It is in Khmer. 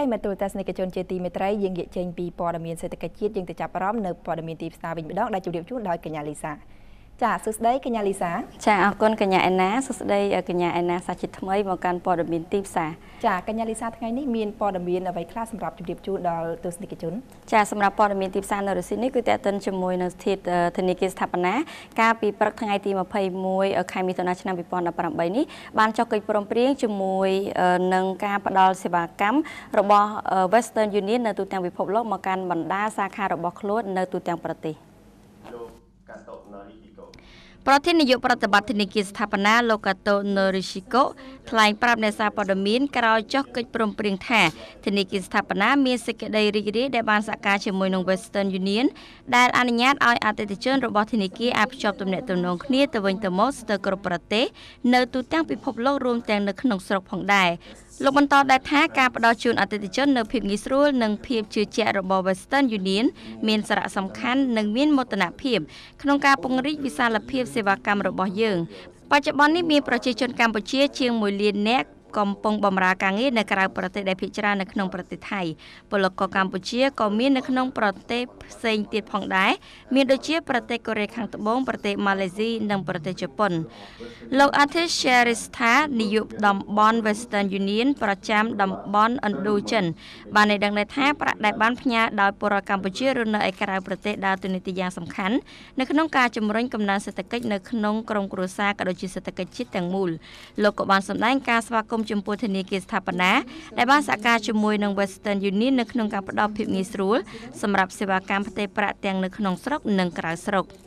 មេត្រួតទស្សនិកជនជាទីមេត្រីយើងនិយាយចេញពីព័ត៌មានសេដ្ឋកិច្ចជាតិយើងទៅចាប់អារម្មណ៍នៅព័ត៌មានទីផ្សារវិញម្ដងដែលជម្រាបជូនដោយកញ្ញាលីសាចាសួស្ដីកញ្ញាលីសាចាអរគុណកញ្ញាអេណាសួស្ដីកញ្ញាអេណាសាជាថ្មីមកកាន់ព័ត៌មានទីផ្សារចាកញ្ញាលីសាថ្ងៃនេះមានព័ត៌មានអ្វីខ្លះសម្រាប់ជម្រាបជូនដល់ទស្សនិកជនចាសម្រាប់ព័ត៌មានទីផ្សារនៅរុស្ស៊ីនេះគឺតេតិនជាមួយនៅស្ថិតធនាគារស្ថាបនាកាលពីព្រឹកថ្ងៃទី21ខែមិថុនាឆ្នាំ2018នេះបានចុះកិច្ចព្រមព្រៀងជាមួយនឹងការផ្ដល់សេវាកម្មរបស់ Western Union នៅទូទាំងពិភពលោកមកកាន់បណ្ដាសាខារបស់ខ្លួននៅទូទាំងប្រទេសប្រធាននាយកប្រតិបត្តិធនាគារស្ថាបនាលោកកាតូណូរីស៊ីកូថ្លែងប្រាប់អ្នកសារព័ត៌មានក្រោយចុះកិច្ចព្រមព្រៀងថាធនាគារស្ថាបនាមានសេចក្តីរីករាយដែលបានសហការជាមួយនឹង Western Union ដែលអនុញ្ញាតឲ្យអតិថិជនរបស់ធនាគារអាចភ្ជាប់ទំនាក់ទំនងគ្នាទៅវិញទៅមកស្ទើរគ្រប់ប្រទេសនៅទូទាំងពិភពលោករួមទាំងនៅក្នុងស្រុកផងដែរលោកបន្តដែរថាការផ្ដល់ជូនអតិថិជននៅភាពងាយស្រួលនិងភាពជឿជាក់របស់ Western Union មានសារៈសំខាន់និងមានមោទនភាពក្នុងការពង្រីកវិសាលភាពសេវាកម្មរបស់យើងបច្ចុប្បន្ននេះមានប្រជាជនកម្ពុជាជាង1លាននាក់កំពុងបម្រើការងារនៅក្រៅប្រទេសដែលភាគច្រើននៅក្នុងប្រទេសថៃពលករកម្ពុជាក៏មាននៅក្នុងប្រទេសផ្សេងទៀតផងដែរមានដូចជាប្រទេសកូរ៉េខាងត្បូងប្រទេសម៉ាឡេស៊ីនិងប្រទេសជប៉ុនលោកអាធីស Sherista នាយកតំបន់ Western Union ប្រចាំតំបន់ឥណ្ឌូចិនបានឲ្យដឹងថាប្រាក់ដែលបានផ្ញើដោយពលរដ្ឋកម្ពុជារស់នៅឯក្រៅប្រទេសដើរតួនាទីយ៉ាងសំខាន់នៅក្នុងការជំរុញកំណើនសេដ្ឋកិច្ចនៅក្នុងក្រុមគ្រួសារក៏ដូចជាសេដ្ឋកិច្ចជាតិទាំងមូលលោកក៏បានសម្ដែងការស្វាគមន៍ចំពោះធនាគារស្ថាបនាដែលបានសហការជាមួយនឹង Western Union នៅក្នុងការផ្តល់ភាពងាយស្រួលសម្រាប់សេវាកម្មផ្ទេរប្រាក់ទាំងនៅក្នុងស្រុកនិងក្រៅស្រុក